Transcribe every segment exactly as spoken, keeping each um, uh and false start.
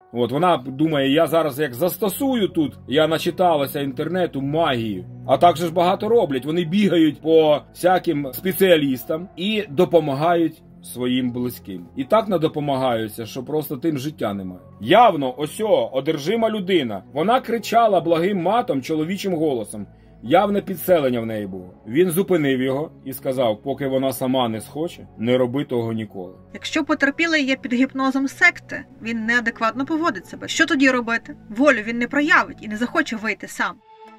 От вона думає, я зараз як застосую тут, я начиталася інтернету магію. А так же ж багато роблять. Вони бігають по всяким спеціалістам і допомагають своїм близьким. І так надопомагаються, що просто тим життя немає. Явно, осьо, одержима людина. Вона кричала благим матом, чоловічим голосом. Явне підселення в неї було. Він зупинив його і сказав, поки вона сама не схоче, не роби того ніколи. Якщо потерпілий є під гіпнозом секти, він неадекватно поводить себе. Що тоді робити? Волю він не проявить і не захоче вийти сам.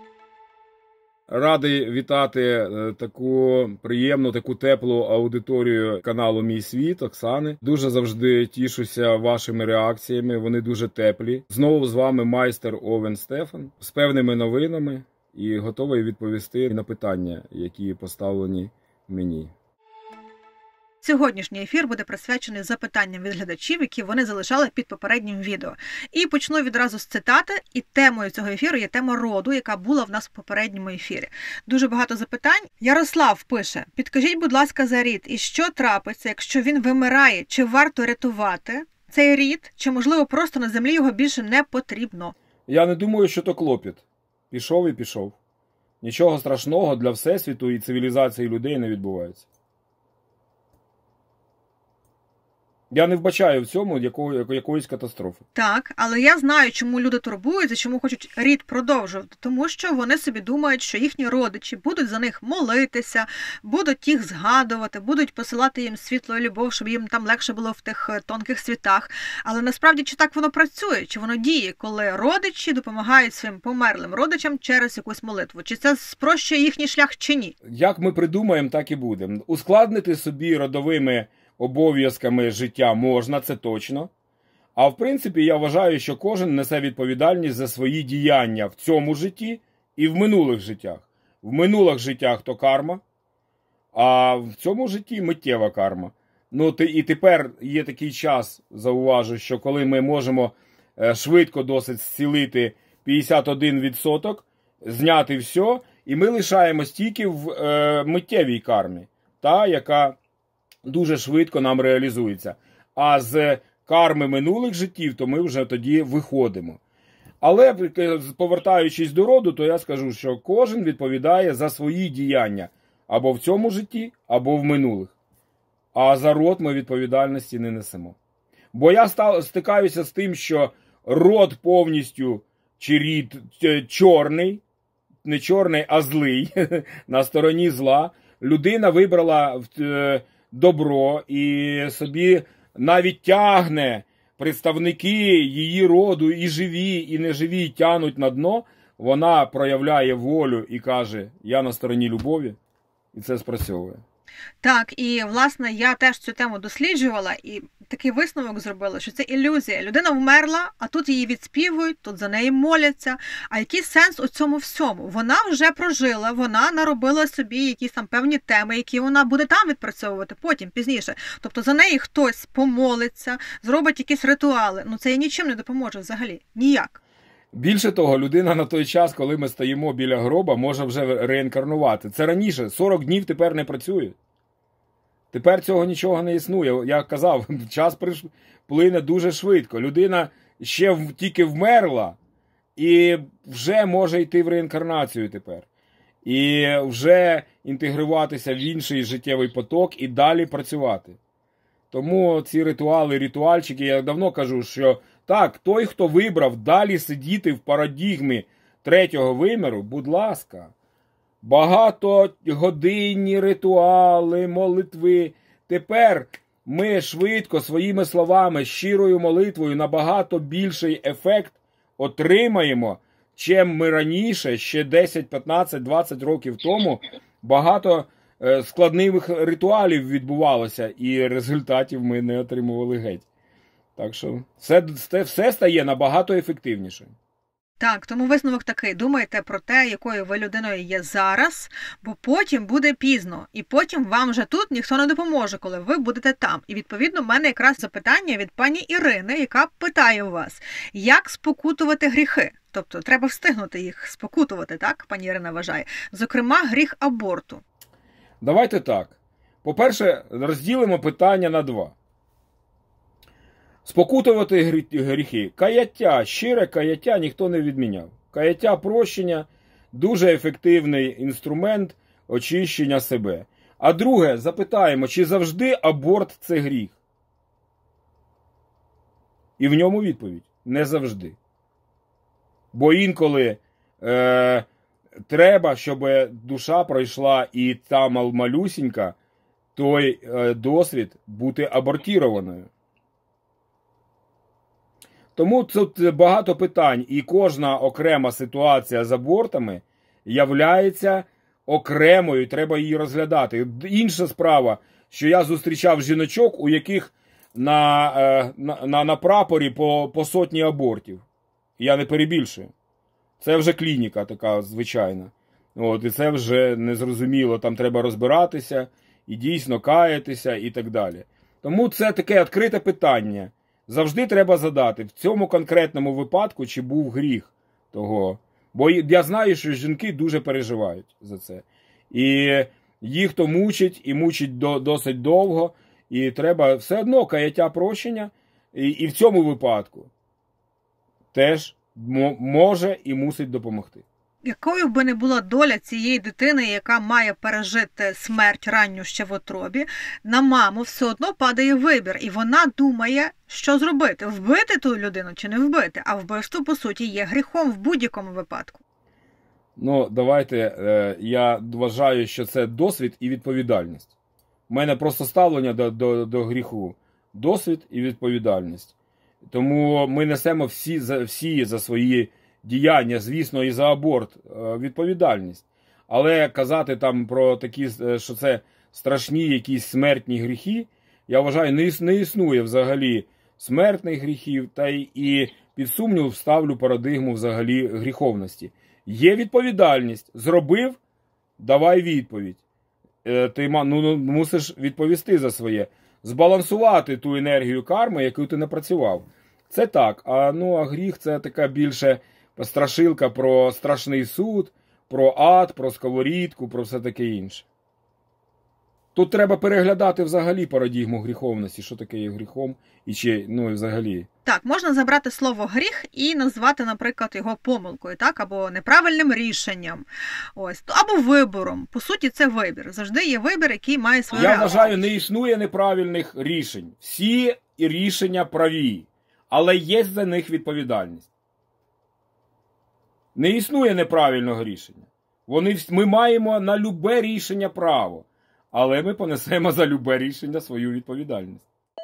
Радий вітати таку приємну, таку теплу аудиторію каналу «Мій світ» Оксани. Дуже завжди тішуся вашими реакціями, вони дуже теплі. Знову з вами майстер Овен Стефан з певними новинами і готовий відповісти на питання, які поставлені мені. Сьогоднішній ефір буде присвячений запитанням від глядачів, які вони залишали під попереднім відео. І почну відразу з цитати, і темою цього ефіру є тема роду, яка була в нас в попередньому ефірі. Дуже багато запитань. Ярослав пише, підкажіть, будь ласка, за рід, і що трапиться, якщо він вимирає, чи варто рятувати цей рід, чи, можливо, просто на землі його більше не потрібно? Я не думаю, що то клопіт. Пішов і пішов. Нічого страшного для Всесвіту і цивілізації людей не відбувається. Я не вбачаю в цьому якої, якоїсь катастрофи. Так, але я знаю, чому люди турбуються, чому хочуть рід продовжувати. Тому що вони собі думають, що їхні родичі будуть за них молитися, будуть їх згадувати, будуть посилати їм світло і любов, щоб їм там легше було в тих тонких світах. Але насправді, чи так воно працює, чи воно діє, коли родичі допомагають своїм померлим родичам через якусь молитву? Чи це спрощує їхній шлях, чи ні? Як ми придумаємо, так і буде. Ускладнити собі родовими обов'язками життя можна, це точно. А в принципі, я вважаю, що кожен несе відповідальність за свої діяння в цьому житті і в минулих життях. В минулих життях то карма, а в цьому житті миттєва карма. Ну, і тепер є такий час, зауважу, що коли ми можемо швидко досить зцілити п'ятдесят один відсоток, зняти все, і ми лишаємось тільки в е, миттєвій кармі, та, яка дуже швидко нам реалізується. А з карми минулих життів, то ми вже тоді виходимо. Але, повертаючись до роду, то я скажу, що кожен відповідає за свої діяння. Або в цьому житті, або в минулих. А за род ми відповідальності не несемо. Бо я став, стикаюся з тим, що род повністю, чи рід чорний, не чорний, а злий, на стороні зла. Людина вибрала добро і собі навіть тягне представники її роду, і живі, і неживі, тянуть на дно, вона проявляє волю і каже, я на стороні любові, і це спрацьовує. Так, і, власне, я теж цю тему досліджувала, і такий висновок зробила, що це ілюзія. Людина вмерла, а тут її відспівують, тут за неї моляться. А який сенс у цьому всьому? Вона вже прожила, вона наробила собі якісь там певні теми, які вона буде там відпрацьовувати потім, пізніше. Тобто за неї хтось помолиться, зробить якісь ритуали. Ну це їй нічим не допоможе взагалі. Ніяк. Більше того, людина на той час, коли ми стоїмо біля гроба, може вже реінкарнувати. Це раніше, сорок днів тепер не працює. Тепер цього нічого не існує. Я казав, час плине дуже швидко. Людина ще тільки вмерла і вже може йти в реінкарнацію тепер. І вже інтегруватися в інший життєвий поток і далі працювати. Тому ці ритуали, ритуальчики, я давно кажу, що так, той, хто вибрав далі сидіти в парадігмі третього виміру, будь ласка, багатогодинні ритуали, молитви. Тепер ми швидко своїми словами, щирою молитвою набагато більший ефект отримаємо, чим ми раніше, ще десять, п'ятнадцять, двадцять років тому, багато складних ритуалів відбувалося і результатів ми не отримували геть. Так що все, все стає набагато ефективніше. Так, тому висновок такий. Думайте про те, якою ви людиною є зараз, бо потім буде пізно. І потім вам вже тут ніхто не допоможе, коли ви будете там. І, відповідно, в мене якраз запитання від пані Ірини, яка питає у вас, як спокутувати гріхи? Тобто, треба встигнути їх спокутувати, так, пані Ірина вважає? Зокрема, гріх аборту. Давайте так. По-перше, розділимо питання на два. Спокутувати гріхи. Каяття, щире каяття ніхто не відміняв. Каяття прощення – дуже ефективний інструмент очищення себе. А друге, запитаємо, чи завжди аборт – це гріх? І в ньому відповідь – не завжди. Бо інколи е, треба, щоб душа пройшла і та малюсінька, той е, досвід бути абортірованою. Тому тут багато питань, і кожна окрема ситуація з абортами являється окремою, треба її розглядати. Інша справа, що я зустрічав жіночок, у яких на, на, на, на прапорі по, по сотні абортів. Я не перебільшую. Це вже клініка така звичайна. От, і це вже незрозуміло, там треба розбиратися, і дійсно каятися, і так далі. Тому це таке відкрите питання. Завжди треба задати, в цьому конкретному випадку, чи був гріх того. Бо я знаю, що жінки дуже переживають за це. І їх то мучить, і мучить до, досить довго. І треба все одно каяття прощення. І, і в цьому випадку теж може і мусить допомогти. Якою би не була доля цієї дитини, яка має пережити смерть ранню ще в утробі, на маму все одно падає вибір. І вона думає, що зробити. Вбити ту людину чи не вбити. А вбивство, по суті, є гріхом в будь-якому випадку. Ну, давайте, е, я вважаю, що це досвід і відповідальність. У мене просто ставлення до, до, до гріху. Досвід і відповідальність. Тому ми несемо всі за, всі за свої діяння, звісно, і за аборт відповідальність. Але казати там про такі, що це страшні якісь смертні гріхи, я вважаю, не існує взагалі смертних гріхів, та й і під сумнів ставлю парадигму взагалі гріховності. Є відповідальність. Зробив, давай відповідь. Ти ну, мусиш відповісти за своє. Збалансувати ту енергію карми, яку ти напрацював. Це так. А, ну, а гріх – це така більше страшилка про страшний суд, про ад, про сковорідку, про все таке інше. Тут треба переглядати взагалі парадігму гріховності, що таке є гріхом, і чи, ну, і взагалі. Так, можна забрати слово гріх і назвати, наприклад, його помилкою, так, або неправильним рішенням, ось, або вибором. По суті, це вибір. Завжди є вибір, який має свою Я реакцію. вважаю, не існує неправильних рішень. Всі рішення праві, але є за них відповідальність. Не існує неправильного рішення. Вони, ми маємо на любе рішення право, але ми понесемо за любе рішення свою відповідальність.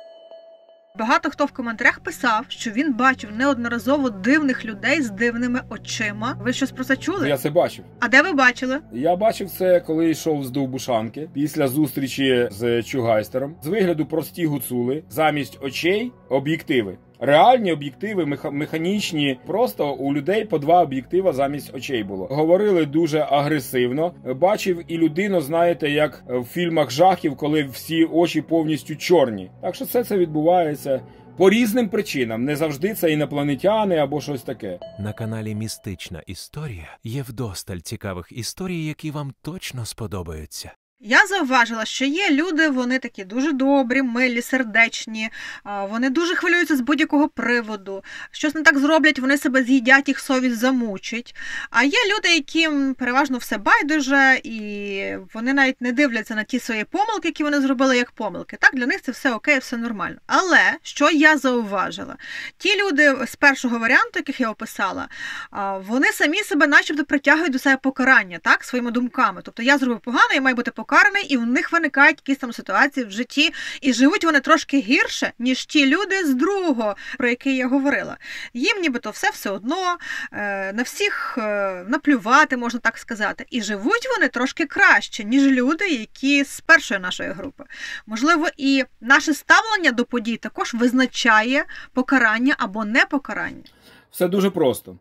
Багато хто в коментарях писав, що він бачив неодноразово дивних людей з дивними очима. Ви щось про це чули? Я це бачив. А де ви бачили? Я бачив це, коли йшов з Довбушанки, після зустрічі з Чугайстером. З вигляду прості гуцули, замість очей – об'єктиви. Реальні об'єктиви, механічні, просто у людей по два об'єктива замість очей було. Говорили дуже агресивно. Бачив і людину, знаєте, як в фільмах жахів, коли всі очі повністю чорні. Так що все це відбувається по різним причинам. Не завжди це інопланетяни або щось таке. На каналі Містична історія є вдосталь цікавих історій, які вам точно сподобаються. Я зауважила, що є люди, вони такі дуже добрі, милі, сердечні, вони дуже хвилюються з будь-якого приводу. Щось не так зроблять, вони себе з'їдять, їх совість замучить. А є люди, яким переважно все байдуже, і вони навіть не дивляться на ті свої помилки, які вони зробили як помилки. Так, для них це все окей, все нормально. Але, що я зауважила? Ті люди з першого варіанту, яких я описала, вони самі себе начебто притягують до себе покарання, так, своїми думками. Тобто я зробив погано, я маю бути покараний, і в них виникають якісь там ситуації в житті, і живуть вони трошки гірше, ніж ті люди з другого, про який я говорила. Їм нібито все все одно, на всіх наплювати, можна так сказати. І живуть вони трошки краще, ніж люди, які з першої нашої групи. Можливо, і наше ставлення до подій також визначає покарання або не покарання. Все дуже просто.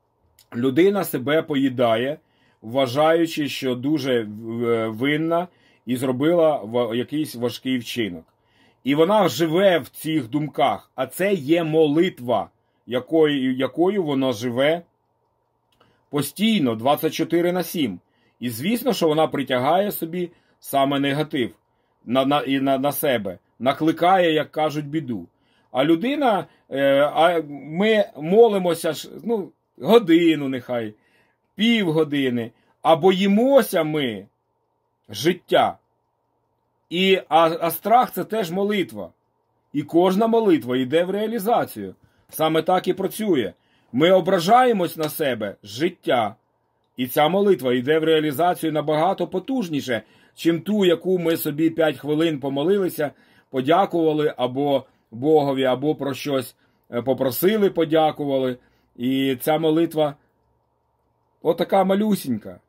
Людина себе поїдає, вважаючи, що дуже винна і зробила якийсь важкий вчинок. І вона живе в цих думках, а це є молитва, якою, якою вона живе постійно, двадцять чотири на сім. І звісно, що вона притягає собі саме негатив на, на, і на, на себе, накликає, як кажуть, біду. А людина, а ми молимося ну, годину нехай, півгодини, а боїмося ми життя. І, а, а страх – це теж молитва. І кожна молитва йде в реалізацію. Саме так і працює. Ми ображаємось на себе життя. І ця молитва йде в реалізацію набагато потужніше, чим ту, яку ми собі п'ять хвилин помолилися, подякували або Богові, або про щось попросили, подякували. І ця молитва отака малюсінька.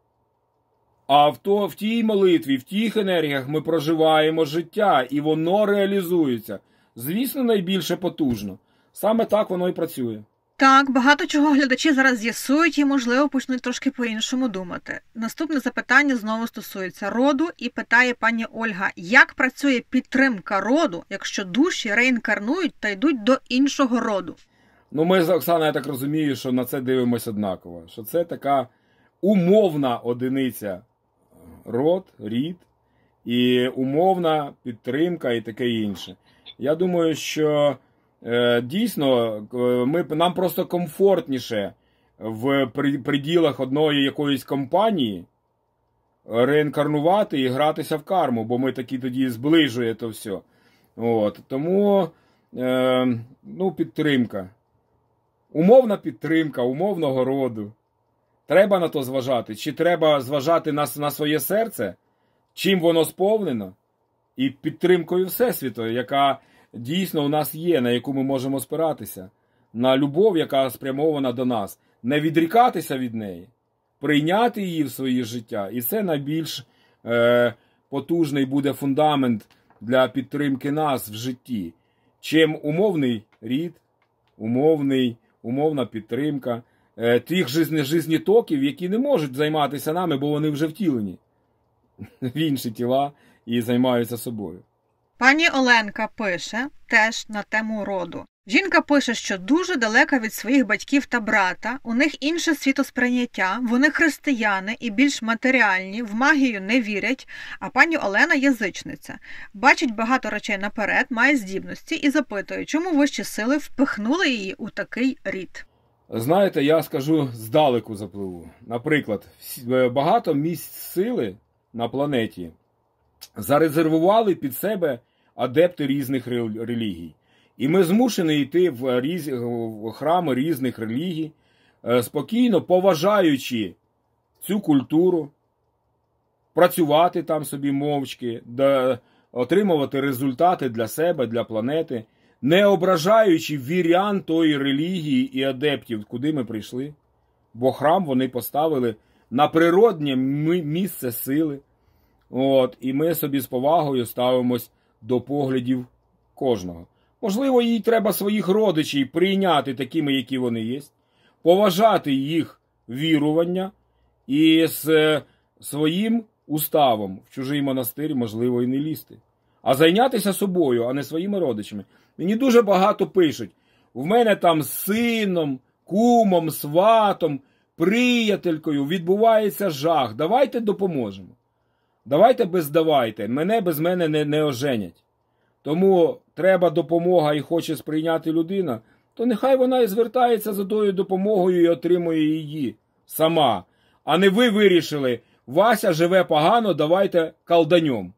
А в, то, в тій молитві, в тих енергіях ми проживаємо життя, і воно реалізується. Звісно, найбільше потужно. Саме так воно і працює. Так, багато чого глядачі зараз з'ясують і, можливо, почнуть трошки по-іншому думати. Наступне запитання знову стосується роду і питає пані Ольга, як працює підтримка роду, якщо душі реінкарнують та йдуть до іншого роду? Ну, ми з Оксаною, я так розумію, що на це дивимося однаково. Що це така умовна одиниця род, рід, і умовна підтримка і таке інше. Я думаю, що е, дійсно ми, нам просто комфортніше в приділах одної якоїсь компанії реінкарнувати і гратися в карму, бо ми такі тоді зближує то все. От. Тому е, ну, підтримка. Умовна підтримка умовного роду. Треба на то зважати. Чи треба зважати на, на своє серце, чим воно сповнено, і підтримкою Всесвіту, яка дійсно у нас є, на яку ми можемо спиратися. На любов, яка спрямована до нас. Не відрікатися від неї. Прийняти її в своє життя. І це найбільш е, потужний буде фундамент для підтримки нас в житті. Чим умовний рід, умовний, умовна підтримка, е, тих жизнетоків, які не можуть займатися нами, бо вони вже втілені в інші тіла і займаються собою. Пані Оленка пише теж на тему роду. Жінка пише, що дуже далека від своїх батьків та брата, у них інше світосприйняття, вони християни і більш матеріальні, в магію не вірять, а пані Олена язичниця. Бачить багато речей наперед, має здібності і запитує, чому вищі сили впихнули її у такий рід. Знаєте, я скажу здалеку запливу. Наприклад, багато місць сили на планеті зарезервували під себе адепти різних релігій. І ми змушені йти в, різ... в храми різних релігій, спокійно поважаючи цю культуру, працювати там собі мовчки, да... отримувати результати для себе, для планети, не ображаючи вірян тої релігії і адептів, куди ми прийшли. Бо храм вони поставили на природнє місце сили. От, і ми собі з повагою ставимось до поглядів кожного. Можливо, їй треба своїх родичів прийняти такими, які вони є, поважати їх вірування і з своїм уставом в чужий монастир, можливо, і не лізти. А зайнятися собою, а не своїми родичами. Мені дуже багато пишуть. В мене там з сином, кумом, сватом, приятелькою відбувається жах. Давайте допоможемо. Давайте без давайте. Мене без мене не, не оженять. Тому треба допомога і хоче сприйняти людина, то нехай вона і звертається за тою допомогою і отримує її сама. А не ви вирішили, Вася живе погано, давайте колданьом.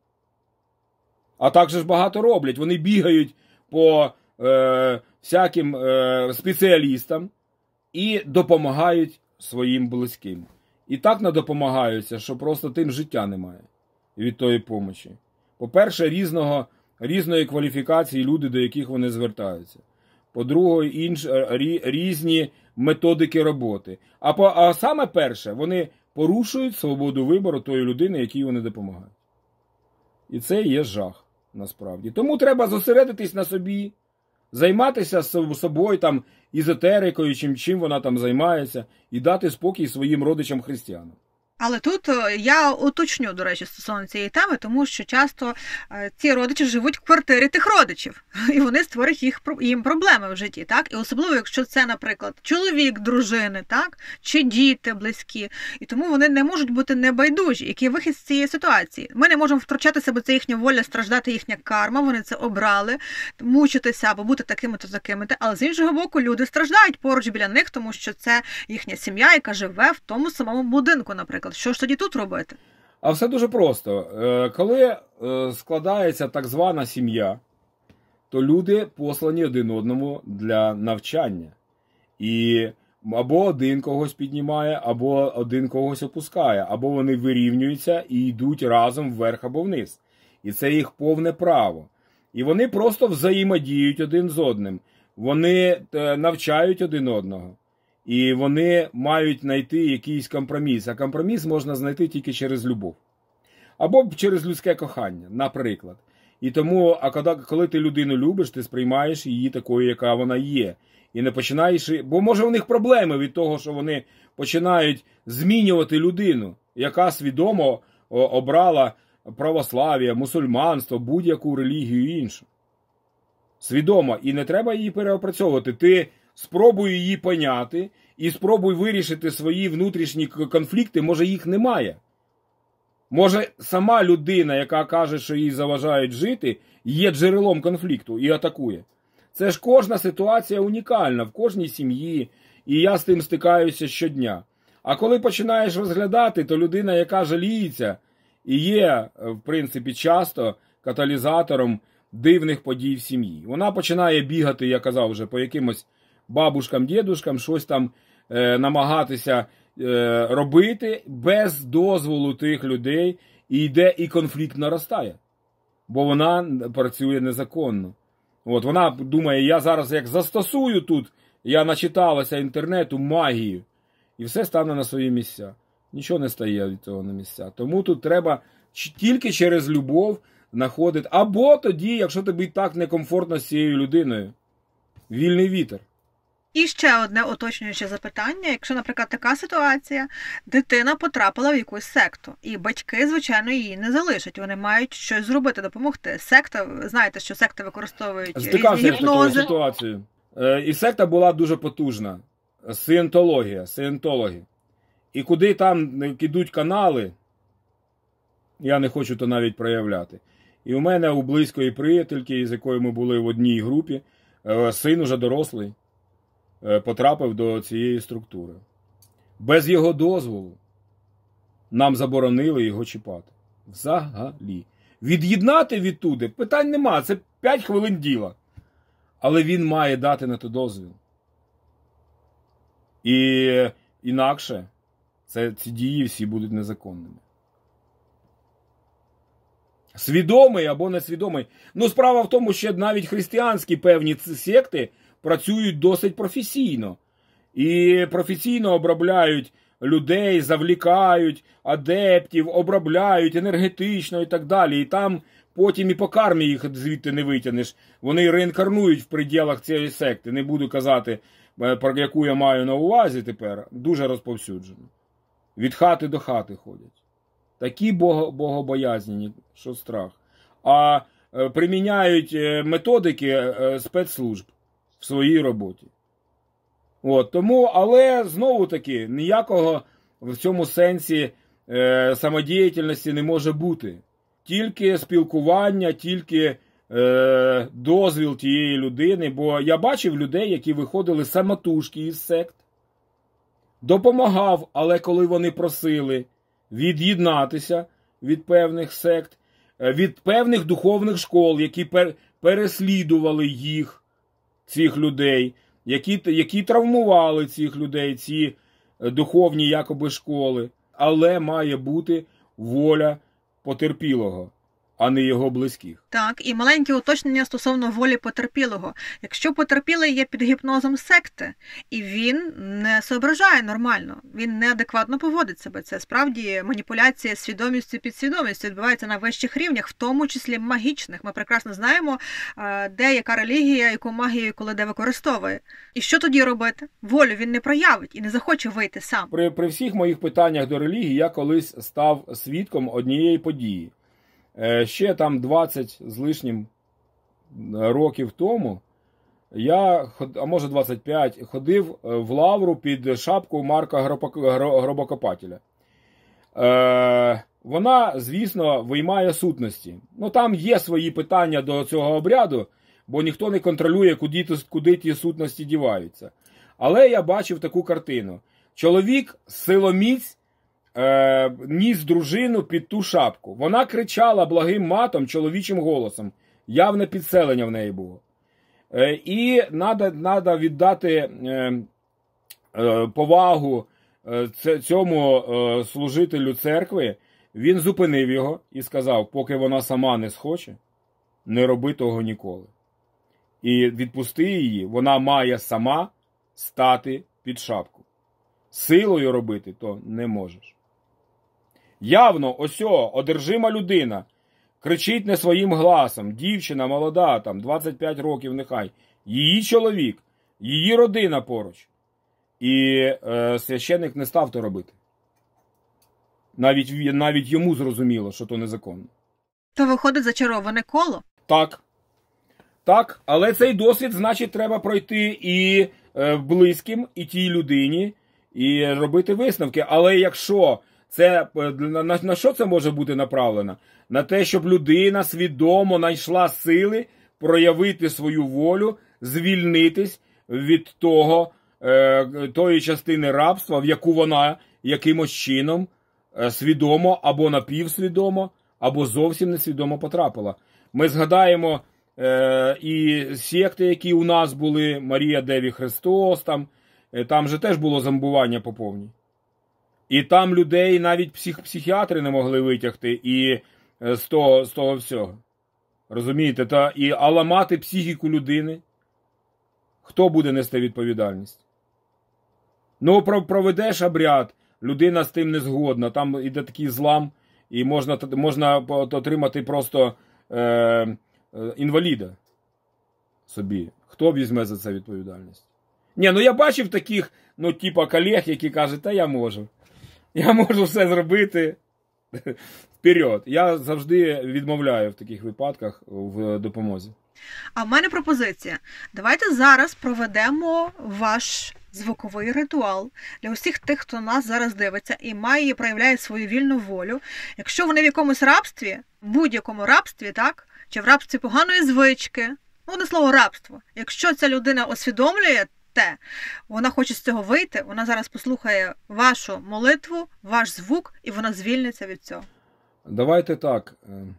А так же ж багато роблять. Вони бігають по е, всяким е, спеціалістам і допомагають своїм близьким. І так надопомагаються, що просто тим життя немає від тої помочі. По-перше, різного, різної кваліфікації люди, до яких вони звертаються. По-друге, інш, різні методики роботи. А, по, а саме перше, вони порушують свободу вибору тої людини, якій вони допомагають. І це є жах, насправді. Тому треба зосередитись на собі, займатися собою, там, езотерикою, чим, чим вона там займається, і дати спокій своїм родичам-християнам. Але тут я уточню, до речі, стосовно цієї теми, тому що часто ці родичі живуть в квартирі тих родичів, і вони створюють їх, їм проблеми в житті, так? І особливо, якщо це, наприклад, чоловік дружини, так? Чи діти близькі, і тому вони не можуть бути небайдужі. Який вихід з цієї ситуації? Ми не можемо втручатися, бо це їхня воля, страждати їхня карма, вони це обрали, мучитися або бути такими-то, такими-то, але з іншого боку, люди страждають поруч біля них, тому що це їхня сім'я, яка живе в тому самому будинку, наприклад. Що ж тоді тут робити? А все дуже просто. Коли складається так звана сім'я, то люди послані один одному для навчання. І або один когось піднімає, або один когось опускає, або вони вирівнюються і йдуть разом вверх або вниз. І це їх повне право. І вони просто взаємодіють один з одним. Вони навчають один одного. І вони мають знайти якийсь компроміс. А компроміс можна знайти тільки через любов. Або через людське кохання, наприклад. І тому, а коли, коли ти людину любиш, ти сприймаєш її такою, яка вона є. І не починаєш... Бо може у них проблеми від того, що вони починають змінювати людину, яка свідомо обрала православ'я, мусульманство, будь-яку релігію іншу. Свідомо. І не треба її переопрацьовувати. Ти спробуй її поняти і спробуй вирішити свої внутрішні конфлікти, може їх немає. Може сама людина, яка каже, що їй заважають жити, є джерелом конфлікту і атакує. Це ж кожна ситуація унікальна в кожній сім'ї, і я з тим стикаюся щодня. А коли починаєш розглядати, то людина, яка жаліється, і є, в принципі, часто каталізатором дивних подій в сім'ї. Вона починає бігати, я казав вже, по якимось бабушкам, дідушкам, щось там е, намагатися е, робити без дозволу тих людей, і йде і конфлікт наростає. Бо вона працює незаконно. От, вона думає, я зараз як застосую тут, я начиталася інтернету, магію, і все стане на свої місця. Нічого не стає від цього на місця. Тому тут треба тільки через любов знаходити. Або тоді, якщо тобі так некомфортно з цією людиною, вільний вітер. І ще одне уточнююче запитання. Якщо, наприклад, така ситуація, дитина потрапила в якусь секту, і батьки, звичайно, її не залишать. Вони мають щось зробити, допомогти. Секта, знаєте, що секти використовують різні гіпнози. Ситуацію. І секта була дуже потужна. Сієнтологія, сієнтологи. І куди там ідуть канали, я не хочу то навіть проявляти. І у мене у близької приятельки, з якою ми були в одній групі, син уже дорослий, потрапив до цієї структури. Без його дозволу нам заборонили його чіпати. Взагалі. Від'єднати відтуди питань нема, це п'ять хвилин діла. Але він має дати на то дозвіл. І інакше це, ці дії всі будуть незаконними. Свідомий або несвідомий. Ну, справа в тому, що навіть християнські певні секти працюють досить професійно. І професійно обробляють людей, завлікають адептів, обробляють енергетично і так далі. І там потім і по кармі їх звідти не витягнеш. Вони реінкарнують в пределах цієї секти. Не буду казати, про яку я маю на увазі тепер. Дуже розповсюджено. Від хати до хати ходять. Такі богобоязні, що страх. А приміняють методики спецслужб в своїй роботі. От, тому, але, знову-таки, ніякого в цьому сенсі е, самодіяльності не може бути. Тільки спілкування, тільки е, дозвіл тієї людини. Бо я бачив людей, які виходили самотужки із сект. Допомагав, але коли вони просили від'єднатися від певних сект, від певних духовних школ, які пер, переслідували їх, цих людей, які, які травмували цих людей, ці духовні якоби школи. Але має бути воля потерпілого. а не його близьких. Так, і маленьке уточнення стосовно волі потерпілого. Якщо потерпілий є під гіпнозом секти, і він не соображає нормально, він неадекватно поводить себе, це справді маніпуляція свідомістю, підсвідомістю відбувається на вищих рівнях, в тому числі магічних. Ми прекрасно знаємо, де яка релігія, яку магію коли де використовує. І що тоді робити? Волю він не проявить і не захоче вийти сам. При, при всіх моїх питаннях до релігії я колись став свідком однієї події. Ще там двадцять з лишнім років тому я, а може двадцять п'ять, ходив в лавру під шапку Марка Гробокопателя. Вона, звісно, виймає сутності. Ну, там є свої питання до цього обряду, бо ніхто не контролює, куди, куди ті сутності діваються. Але я бачив таку картину. Чоловік силоміць Е, ніс дружину під ту шапку. Вона кричала благим матом, чоловічим голосом. Явне підселення в неї було. Е, і треба віддати е, е, повагу е, цьому е, служителю церкви. Він зупинив його і сказав, поки вона сама не схоче, не роби того ніколи. І відпусти її, вона має сама стати під шапку. Силою робити то не можеш. Явно, осьо, одержима людина, кричить не своїм гласом, дівчина молода, там, двадцять п'ять років нехай, її чоловік, її родина поруч. І е, священник не став то робити. Навіть, навіть йому зрозуміло, що то незаконно. То виходить зачароване коло? Так. Так, але цей досвід, значить, треба пройти і е, близьким, і тій людині, і робити висновки. Але якщо... Це, на, на, на що це може бути направлено? На те, щоб людина свідомо знайшла сили проявити свою волю, звільнитись від того, е, тої частини рабства, в яку вона якимось чином е, свідомо або напівсвідомо, або зовсім несвідомо потрапила. Ми згадаємо е, і секти, які у нас були, Марія Деві Христос, там, е, там же теж було зомбування по повній. І там людей навіть псих, психіатри не могли витягти і з того, з того всього. Розумієте? Та, і, а ламати психіку людини? Хто буде нести відповідальність? Ну, проведеш обряд, людина з тим не згодна, там іде такий злам, і можна, можна отримати просто е, е, інваліда собі. Хто візьме за це відповідальність? Ні, ну я бачив таких, ну, типа колег, які кажуть, та я можу. Я можу все зробити. Вперед. Я завжди відмовляю в таких випадках в допомозі. А в мене пропозиція. Давайте зараз проведемо ваш звуковий ритуал для усіх тих, хто нас зараз дивиться і має і проявляє свою вільну волю. Якщо вони в якомусь рабстві, в будь-якому рабстві, так? Чи в рабстві поганої звички, ну, не слово рабство. Якщо ця людина усвідомлює те, вона хоче з цього вийти, вона зараз послухає вашу молитву, ваш звук, і вона звільниться від цього. Давайте так.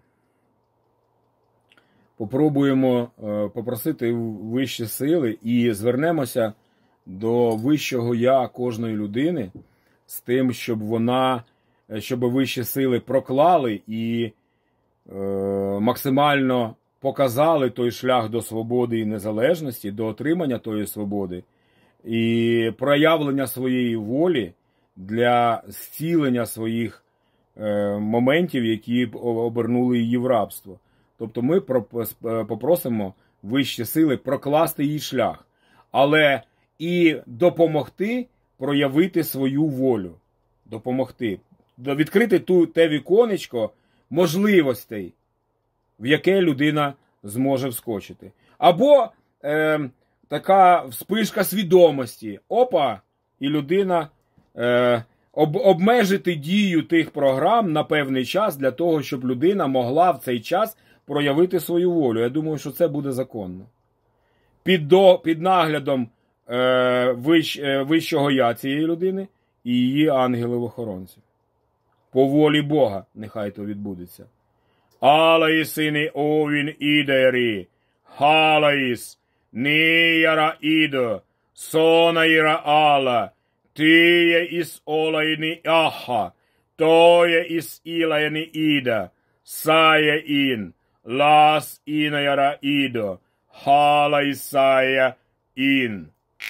Попробуємо попросити вищі сили і звернемося до вищого я кожної людини з тим, щоб вона, щоб вищі сили проклали і е, максимально показали той шлях до свободи і незалежності, до отримання тої свободи і проявлення своєї волі для зцілення своїх е, моментів, які обернули її в рабство. Тобто ми попросимо вищі сили прокласти їй шлях, але і допомогти проявити свою волю. Допомогти. Відкрити ту, те віконечко можливостей, в яке людина зможе вскочити. Або е, така вспишка свідомості. Опа! І людина е, об, обмежити дію тих програм на певний час для того, щоб людина могла в цей час проявити свою волю. Я думаю, що це буде законно. Під, до, під наглядом е, вищ, е, вищого я цієї людини і її ангелів-охоронців. По волі Бога нехай то відбудеться. Алаїсини овін ідері, халаїс, ніяра ідо, сонаїра ала, тіє іс олаїни аха, тоє іс ілаїни іда, Saya in. Las inayara ido. Hala Isaya in.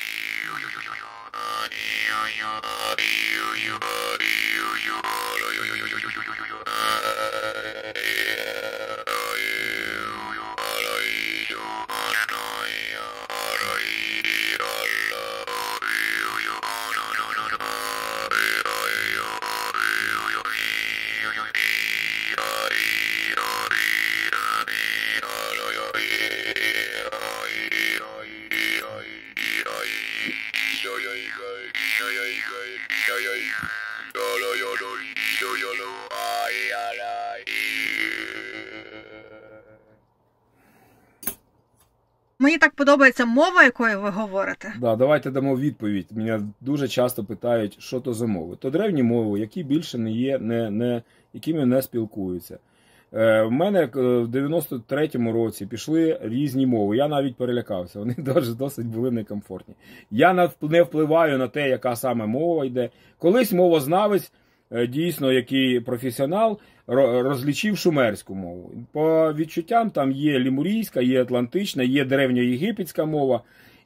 Мені так подобається мова, якою ви говорите. Да, давайте дамо відповідь. Мене дуже часто питають, що то за мови. То древні мови, які більше не є, не, не, якими не спілкуються. Е, в мене в дев'яносто третьому році пішли різні мови. Я навіть перелякався. Вони досить, досить були некомфортні. Я не впливаю на те, яка саме мова йде. Колись мовознавець, дійсно, який професіонал, розлічив шумерську мову. По відчуттям там є лемурійська, є атлантична, є древньоєгипетська мова.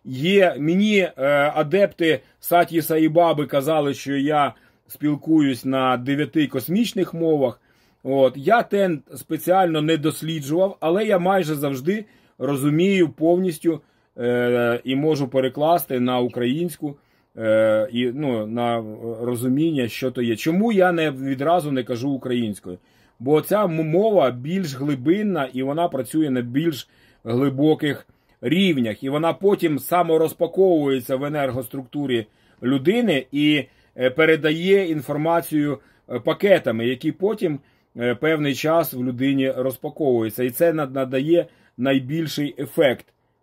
Є, мені е, адепти Сатьї Саїбаби казали, що я спілкуюсь на дев'яти космічних мовах. От. Я те спеціально не досліджував, але я майже завжди розумію повністю е, і можу перекласти на українську е, і, ну, на розуміння, що то є. Чому я не відразу не кажу українською? Бо ця мова більш глибинна і вона працює на більш глибоких рівнях. І вона потім саморозпаковується в енергоструктурі людини і передає інформацію пакетами, які потім певний час в людині розпаковуються. І це надає найбільший ефект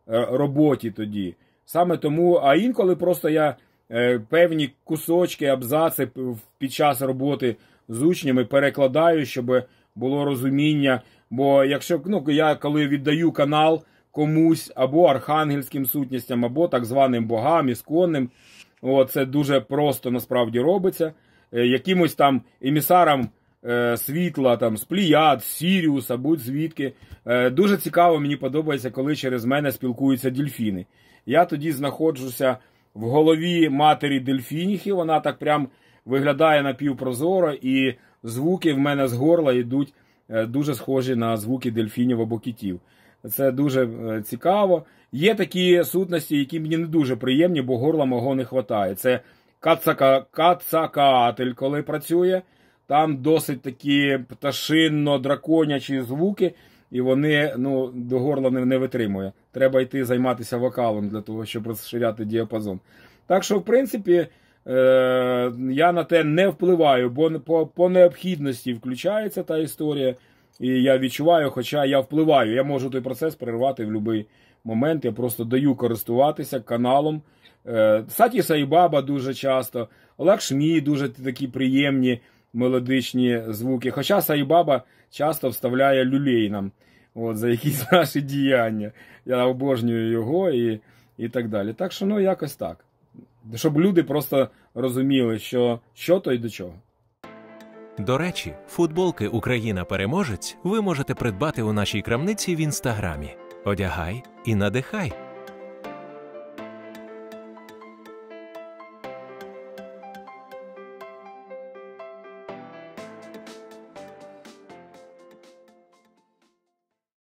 роботі тоді. Саме тому, а інколи просто я певні кусочки, абзаци під час роботи з учнями перекладаю, щоб було розуміння. Бо якщо, ну, я коли віддаю канал комусь, або архангельським сутністям, або так званим богам, ісконним, о, це дуже просто насправді робиться. Якимось там емісарам е, світла, там, з Плеяд, з Сіріуса, будь-звідки. Е, дуже цікаво, мені подобається, коли через мене спілкуються дельфіни. Я тоді знаходжуся в голові матері дельфініхи, вона так прям виглядає напівпрозоро, і звуки в мене з горла йдуть е, дуже схожі на звуки дельфінів або китів. Це дуже е, цікаво. Є такі сутності, які мені не дуже приємні, бо горла мого не вистачає. Це кацака, кацакаатель, коли працює. Там досить такі пташинно-драконячі звуки, і вони, ну, до горла не, не витримує. Треба йти займатися вокалом для того, щоб розширяти діапазон. Так що, в принципі, е- я на те не впливаю, бо по, по необхідності включається та історія, і я відчуваю, хоча я впливаю. Я можу той процес перервати в будь-який момент, я просто даю користуватися каналом. Е- Сатьї Саїбаба дуже часто, Лакшмі дуже такі приємні мелодичні звуки. Хоча Саїбаба часто вставляє люлей нам, от, за якісь наші діяння. Я обожнюю його і, і так далі. Так що, ну, якось так. Щоб люди просто розуміли, що, що то й до чого. До речі, футболки «Україна-переможець» ви можете придбати у нашій крамниці в Інстаграмі. Одягай і надихай!